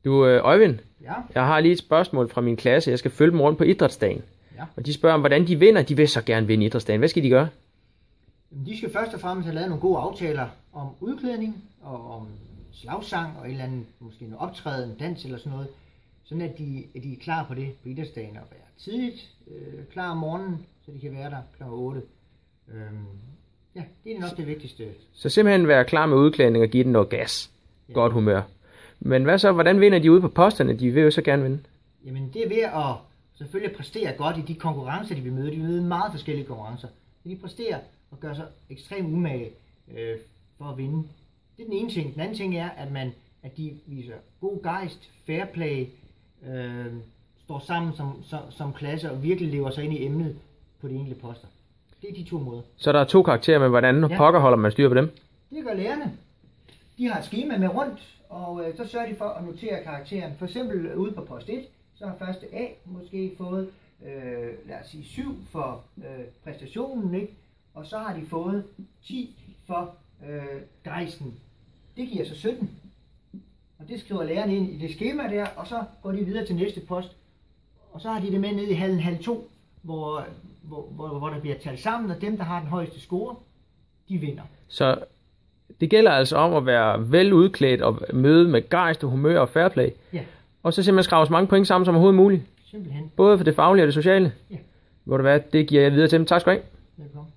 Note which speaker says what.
Speaker 1: Du, Øjvind,
Speaker 2: Ja,
Speaker 1: jeg har lige et spørgsmål fra min klasse. Jeg skal følge dem rundt på idrætsdagen.
Speaker 2: ja.
Speaker 1: Og de spørger om, hvordan de vinder. De vil så gerne vinde idrætsdagen. Hvad skal de gøre?
Speaker 2: De skal først og fremmest have lavet nogle gode aftaler om udklædning og om slagsang og et eller andet, måske noget optræden, dans eller sådan noget. Sådan at de er klar på det på idrætsdagen og være tidligt klar om morgenen, så de kan være der kl. 8. Ja, det er nok det vigtigste.
Speaker 1: Så simpelthen være klar med udklædning og give den noget gas.
Speaker 2: Ja.
Speaker 1: Godt humør. Men hvad så? Hvordan vinder de ude på posterne? De vil jo så gerne vinde.
Speaker 2: Jamen det er ved at selvfølgelig præstere godt i de konkurrencer, de vil møde. De vil møde meget forskellige konkurrencer. Så de præsterer og gør sig ekstremt umage for at vinde. Det er den ene ting. Den anden ting er, at de viser god gejst, fair play, står sammen som klasse og virkelig lever sig ind i emnet på de enkelte poster. Det er de to måder.
Speaker 1: Så der er 2 karakterer, men hvordan pokker holder man styr på dem?
Speaker 2: Det gør lærerne. De har et schema med rundt, og så sørger de for at notere karakteren. For eksempel ude på post 1, så har første A måske fået, lad os sige 7 for præstationen, ikke? Og så har de fået 10 for gejsten. Det giver så 17. Og det skriver lærerne ind i det schema der, og så går de videre til næste post. Og så har de det med ned i halv 2, hvor der bliver talt sammen, og dem, der har den højeste score, de vinder.
Speaker 1: Så det gælder altså om at være vel udklædt og møde med gejst og humør og fair play.
Speaker 2: Ja,
Speaker 1: Og så simpelthen skrave så mange point sammen som overhovedet muligt.
Speaker 2: simpelthen.
Speaker 1: Både for det faglige og det sociale.
Speaker 2: Ja,
Speaker 1: Hvor det være, det giver jeg videre til dem. Tak skal du have.
Speaker 2: velkommen.